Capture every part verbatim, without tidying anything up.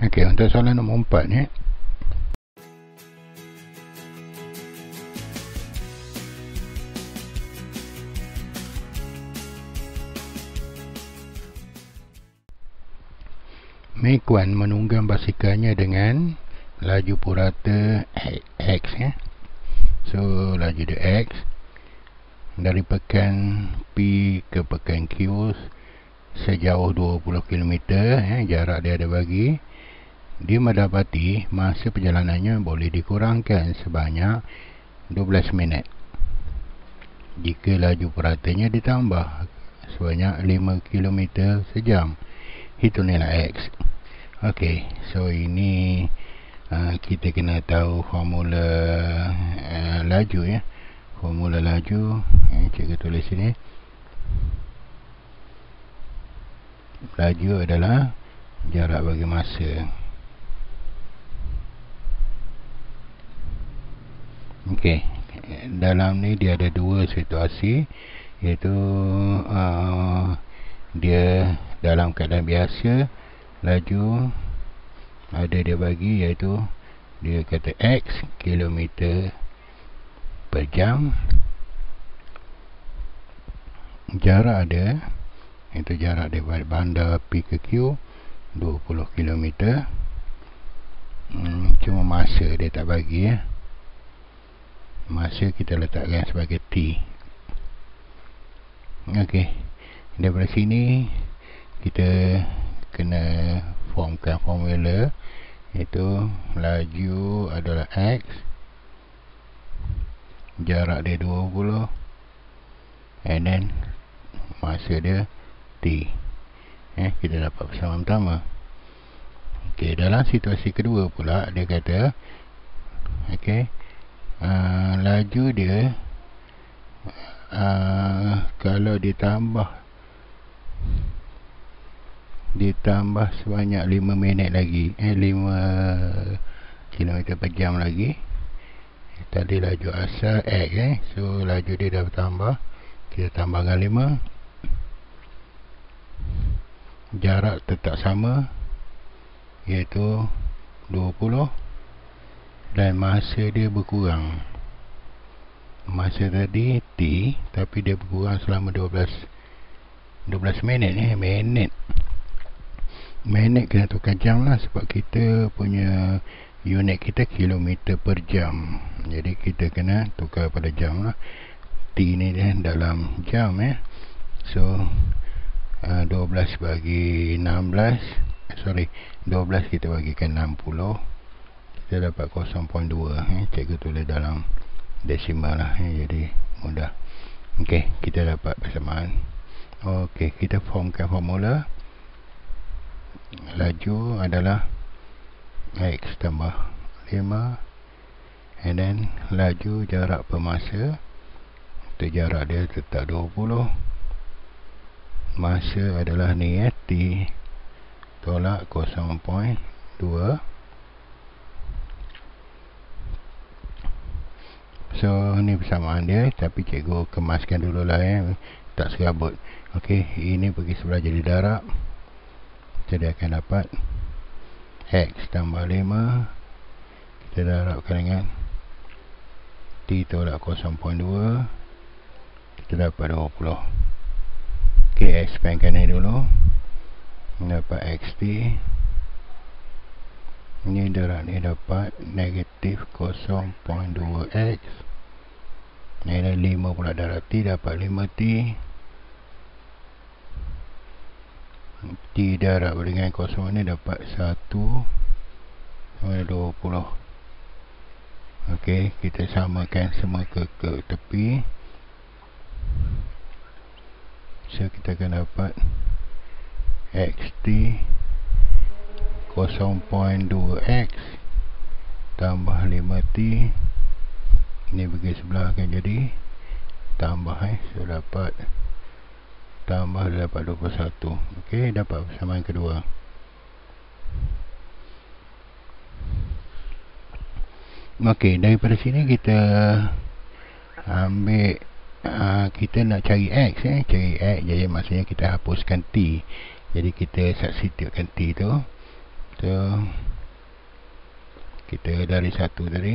Okey, untuk soalan nombor empat ni, Mekuan menunggang basikalnya dengan laju purata X ya. So laju dia X dari pekan P ke pekan Q sejauh dua puluh kilometer ya, jarak dia ada bagi. Dia mendapati masa perjalanannya boleh dikurangkan sebanyak dua belas minit jika laju puratanya ditambah sebanyak lima kilometer sejam. Itu nilai X. Okey, so ini uh, kita kena tahu formula uh, laju ya. Formula laju, eh, cikgu tulis sini. Laju adalah jarak bagi masa. Okey, dalam ni dia ada dua situasi, iaitu uh, dia dalam keadaan biasa, laju ada dia bagi, iaitu dia kata X kilometer per jam, jarak ada, itu jarak daripada bandar P ke Q dua puluh kilometer. hmm, cuma masa dia tak bagi ya. Masa kita letakkan sebagai T. Okey, daripada sini kita kena formkan formula, iaitu laju adalah X, jarak dia dua puluh, and then masa dia T. Eh, kita dapat persamaan pertama. Okey, dalam situasi kedua pula dia kata okey, uh, laju dia uh, kalau ditambah ditambah sebanyak lima minit lagi, eh lima kilometer per jam lagi. Tadi laju asal X eh, so laju dia dah bertambah, kita tambahkan lima, jarak tetap sama iaitu dua puluh, dan masa dia berkurang. Masa tadi T, tapi dia berkurang selama dua belas minit eh, minit minit kena tukar jam lah, sebab kita punya unit kita kilometer per jam, jadi kita kena tukar pada jam lah. T ni dia dalam jam eh. So uh, dua belas bagi enam belas, sorry dua belas kita bagikan enam puluh, kita dapat kosong perpuluhan dua eh. Cikgu tulis dalam desimal lah eh, jadi mudah. Okey, kita dapat persamaan. Okey, kita formkan formula. Laju adalah X tambah lima, and then laju jarak per masa, itu jarak dia tetap dua puluh, masa adalah ni eh, T tolak kosong perpuluhan dua. So ni persamaan dia, tapi cikgu kemaskan dulu lah eh, tak serabut. Okey, ini pergi sebelah jadi darab, jadi akan dapat X tambah lima, kita darabkan dengan T tolak kosong perpuluhan dua, kita dapat dua puluh. Ok, expandkan ni dulu, dapat X T, ini darab ni dapat negatif kosong perpuluhan dua X, ini lima pula darab T, dapat lima T. T darab dengan kosong ni dapat satu sama dua puluh. Okey, kita samakan semua ke, ke tepi. So kita akan dapat X T kosong perpuluhan dua X tambah lima T, ini bagi sebelah akan jadi tambah eh, so dapat tambah dapat dua puluh satu. Okey, dapat persamaan kedua. Okey, daripada sini kita ambil uh, kita nak cari X eh, cari X, jadi maksudnya kita hapuskan T. Jadi kita substitutekan T tu. So kita dari satu tadi,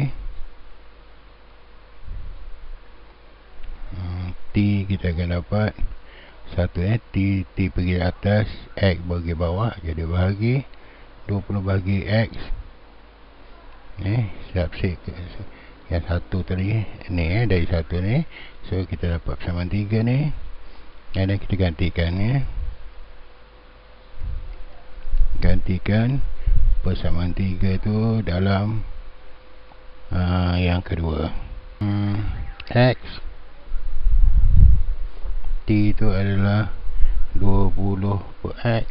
hmm, T kita akan dapat satu eh T, T pergi atas, X bagi bawah, jadi bahagi dua puluh bahagi X eh subset yang satu tadi ni eh dari satu ni. So kita dapat persamaan tiga ni, dan kita gantikan ya, gantikan persamaan tiga tu dalam uh, yang kedua. hmm, X T itu adalah dua puluh per X,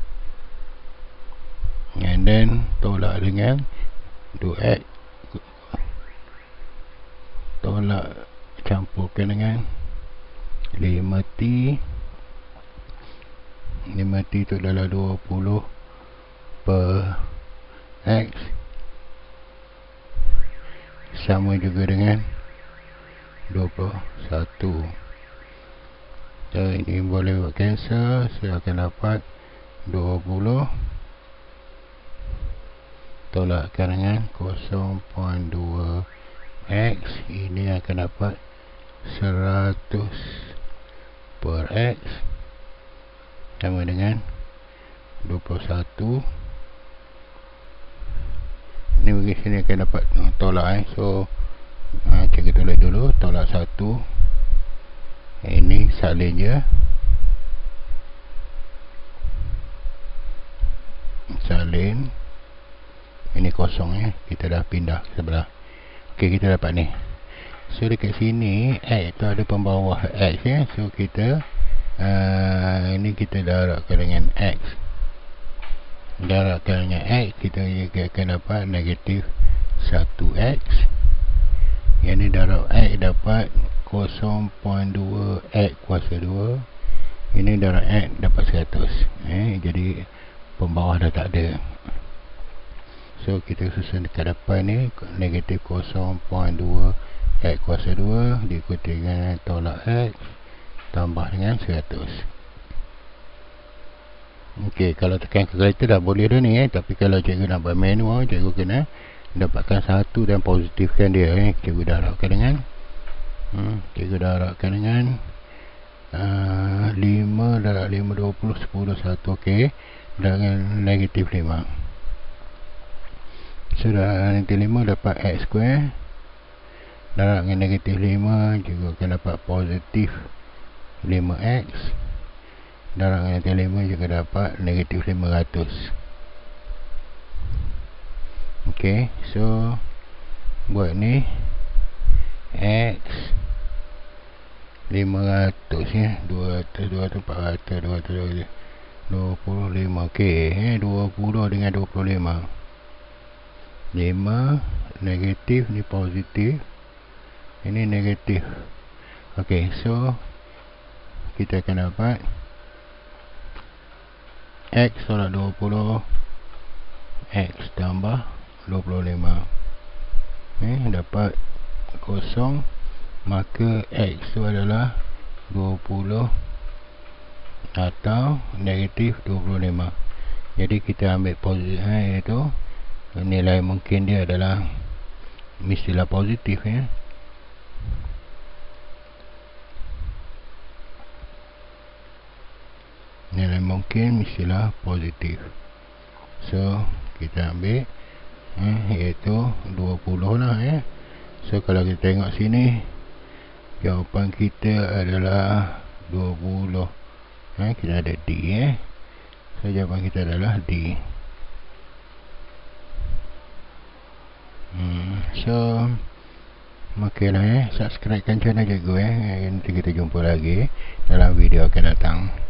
and then tolak dengan dua X, tolak campurkan dengan lima T. lima T itu adalah dua puluh per X, sama juga dengan dua puluh satu. So ini boleh buat cancel. Saya akan dapat dua puluh tolakkan dengan kosong perpuluhan dua X, ini akan dapat seratus per X, sama dengan dua puluh satu. Ini bagi sini akan dapat tolak eh. So uh, kita tulis dulu tolak satu, ini salin je, salin, ini kosong ya, kita dah pindah ke sebelah. Ok, kita dapat ni. So dekat sini X tu ada pembawah X ya. So kita uh, ini kita darabkan dengan X, darabkan dengan X, kita akan dapat negatif satu X. Yang ni darab X dapat kosong perpuluhan dua X kuasa dua. Ini darab X dapat seratus eh, jadi pembawah dah tak ada. So kita susun dekat depan ni negatif kosong perpuluhan dua X kuasa dua diikuti dengan tolak X tambah dengan seratus. Ok, kalau tekan calculator dah boleh dah ni eh. Tapi kalau cikgu nak buat manual, cikgu kena dapatkan satu dan positifkan dia eh. Cikgu darabkan dengan hmm, cikgu darabkan dengan uh, lima darab lima, dua puluh, sepuluh, satu. Ok, dengan negatif lima. So negatif lima dapat X square, darab dengan negatif lima juga akan dapat positif lima X, darab dengan negatif lima juga dapat negatif lima ratus. Ok, so buat ni X lima ratus ya, dua ratus, dua ratus, empat ratus, dua ratus, dua puluh lima. Ok eh, dua puluh dengan dua puluh lima, lima negatif, ni positif, ini negatif. Ok, so kita akan dapat X tolak dua puluh, X tambah dua puluh lima eh, dapat kosong, maka X itu adalah dua puluh atau negatif dua puluh lima. Jadi kita ambil positif eh, iaitu nilai mungkin dia adalah mestilah positif ya. Nilai mungkin mestilah positif. So kita ambil eh, iaitu dua puluh lah ya. So kalau kita tengok sini, jawapan kita adalah dua puluh eh, kita ada D eh. So jawapan kita adalah D. Hmm, so ok lah eh, subscribekan channel cikgu eh. Nanti kita jumpa lagi dalam video akan datang.